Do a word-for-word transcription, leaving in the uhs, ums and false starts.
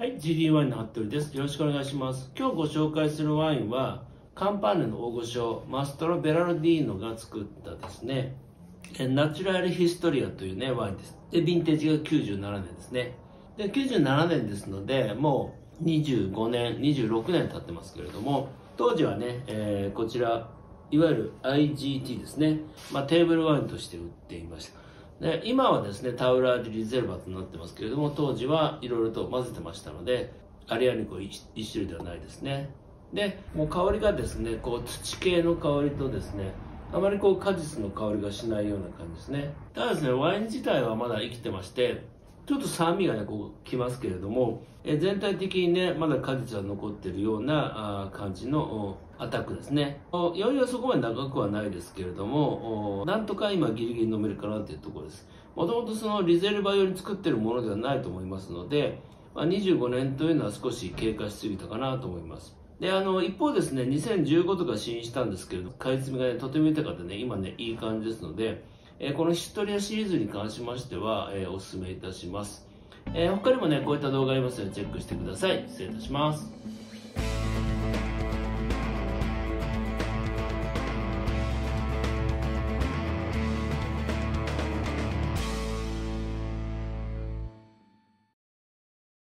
はい、ジーディー ワインの服部です。よろしくお願いします。今日ご紹介するワインは、カンパーネの大御所、マストロ・ベラルディーノが作ったですね、ナチュラル・ヒストリアというね、ワインです。で、ヴィンテージがきゅうじゅうななねんですね。で、きゅうじゅうななねんですので、もうにじゅうごねん、にじゅうろくねん経ってますけれども、当時はね、えー、こちら、いわゆる アイジーティー ですね、まあ、テーブルワインとして売っていました。で今はですねタウラー・デ・リゼルバとなってますけれども、当時はいろいろと混ぜてましたのでアリアニコ一種類ではないですね。でもう香りがですねこう土系の香りとですねあまりこう果実の香りがしないような感じですね。ただですねワイン自体はまだ生きてましてちょっと酸味がねこうきますけれども、え全体的にねまだ果実は残っているようなあ感じのアタックですね。酔いはそこまで長くはないですけれども、なんとか今ギリギリ飲めるかなというところです。もともとそのリゼルバ用に作ってるものではないと思いますので、まあ、にじゅうごねんというのは少し経過しすぎたかなと思います。で、あの、一方ですね、にせんじゅうごとか試飲したんですけれど、買い摘みがね、とても豊かでね、今ね、いい感じですので、えー、このヒストリアシリーズに関しましては、えー、お勧めいたします。えー、他にもね、こういった動画ありますのでチェックしてください。失礼いたします。